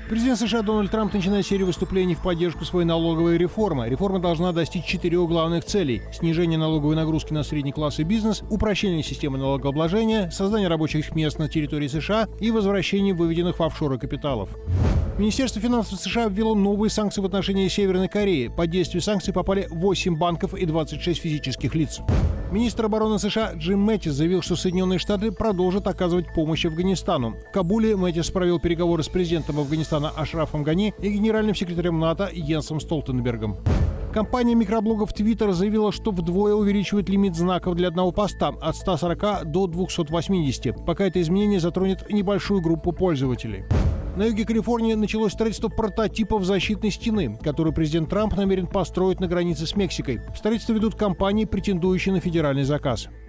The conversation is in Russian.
Президент США Дональд Трамп начинает серию выступлений в поддержку своей налоговой реформы. Реформа должна достичь 4 главных целей: снижение налоговой нагрузки на средний класс и бизнес, упрощение системы налогообложения, создание рабочих мест на территории США и возвращение выведенных в офшоры капиталов. Министерство финансов США ввело новые санкции в отношении Северной Кореи. Под действие санкций попали 8 банков и 26 физических лиц. Министр обороны США Джим Мэттис заявил, что Соединенные Штаты продолжат оказывать помощь Афганистану. В Кабуле Мэттис провел переговоры с президентом Афганистана Ашрафом Гани и генеральным секретарем НАТО Йенсом Столтенбергом. Компания микроблогов Twitter заявила, что вдвое увеличивает лимит знаков для одного поста от 140 до 280, пока это изменение затронет небольшую группу пользователей. На юге Калифорнии началось строительство прототипов защитной стены, которую президент Трамп намерен построить на границе с Мексикой. Строительство ведут компании, претендующие на федеральный заказ.